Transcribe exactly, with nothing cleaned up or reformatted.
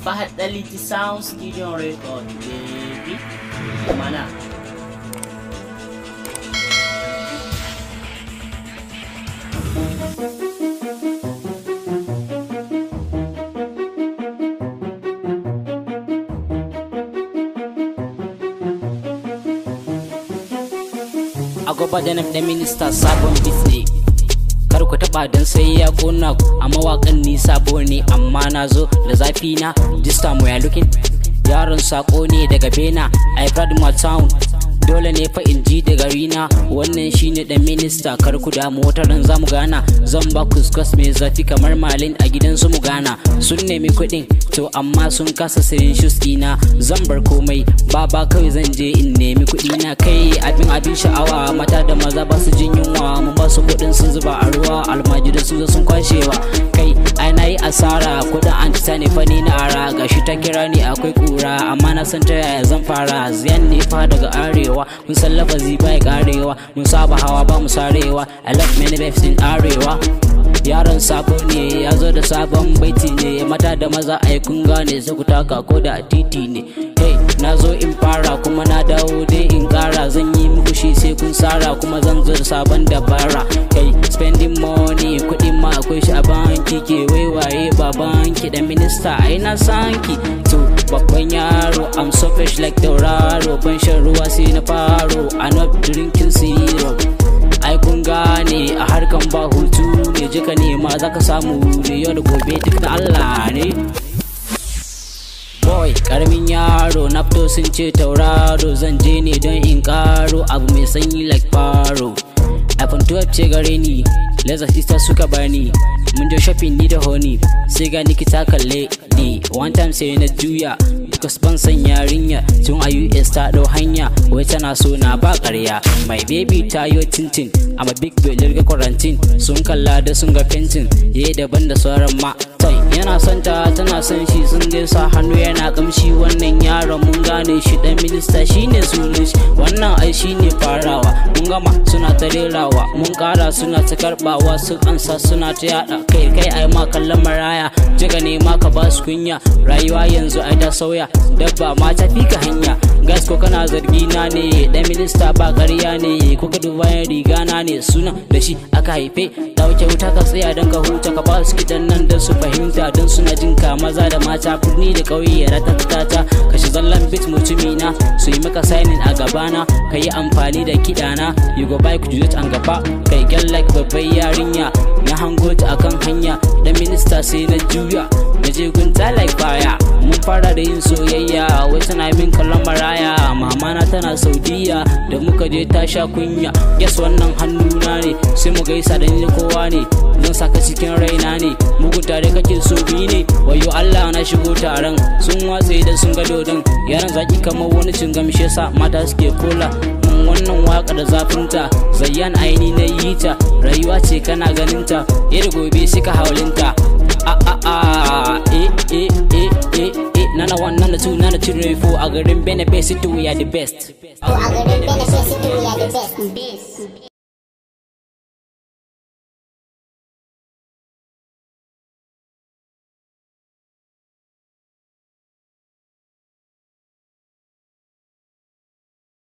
Fahad Daliti Sound Studio Record, baby. Mana? Agoba da nan da minista sabon bitse kar ku taba dan sai ya kona ku a mawakan ni sabo ne amma nazo da zafi na this time we are looking yaron sako ne daga Bena I proud my town dole ne fa in ji da gari na wannan shine da minista kar ku damu wata ran zamu gana zan ba ku squash mai zafi kamar malin a gidan su mu gana sun nemi kuɗin to amma sun kasa sayin shoes dina zan bar komai baba kawai zan je in nemi kuɗi na kai abin abin sha'awa mata da maza ba su jin yunwa mun ba su kuɗin sun zuba a ruwa almajiri sun zo sun kwashewa kai ai nayi asara kuɗin an ta ne fa ni na ara gashi ta kira ni akwai kura amma na san ta yaya zan fara ziyan ne fa daga arewa mun san lafazi bai karewa mun saba hawa ba mu sarewa I love many babes in arewa yaron sabo ne ya zo da sabon baiti ne mata da maza ai kun gane sai ku taka ko da titi ne hey na zo in fara kuma na dawo dai in kara zan yi muku shi sai kun sara kuma zan zo da sabon dabara hey spending money kuɗin ma akwai shi a banki ke waiwaye baban ki da minista ai na sanki to babban yaro I'm so fresh like tauraro ban shan ruwa sai na faro I'm not drinking syrup ai kun gane a harkan ba hutu ne jika ne ma zaka samu ne yau da gobe duk na Allah ne boy karamin yaro na fito sun ce tauraro zan je ne don in karo abu mai sanyi like faro iPhone twelve ce gare ni Leza sister suka bani mun je shopping ni da honey sai ga niki ta kalle ni one time sai na juya because ban san yarinya tun a U S ta dau hanya wai tana so na ba ƙarya my baby ta yo tintin I'm a big boy lirga quarantine sun kalla da sun ga fentin yayi daban da sauran ma tai yana son ta tana son shi sun gaisa hannu yana kamshi wannan yaron mun gane shi dan minista shine sunan shi wannan ai shine farawa mun gama suna ta rerawa mun kara suna ta karbawa sun ansa suna ta yada kai kai ai ma kallon maraya jiga ne ma ka ba su kunya rayuwa yanzu ai ta sauya dabba ma ta fika hanya gas ko kana zargi na ne dan minista ba ƙarya ne ko ka duba riga na ne suna da shi aka haife ta wuce wuta ka tsaya dan ka huta ka ba su kidan nan dan su fahimta dan suna jin ka maza da mata birni da kauye ratatata ka shi zallan bit mutumi na su yi maka signing a gabana ka yi amfani da kidana you go buy ku do it an gaba kai gyal like babbai yarinya na hango ta akan hanya dan minista sai na juya na je gunta like baya mun fara da yin soyayya wai tana min kallon maraya mama na tana Saudiya da muka je ta sha kunya guess wannan hannuna ne sai mu gaisa da ni kowa ne zan saka cikin raina ne mugu tare kake so bi ne wayo Allah na shigo taron sun watse da sun ga dodon yaran zaki kamar wani cingamshe sa mata suke kola wannan waka da zafinta zayyan aini na yi ta rayuwa ce kana ganinta iri gobe suka haulinta a a a eh eh eh eh eh nana one nana two nana three four a garin Bene City we are the best a garin Bene City we are the best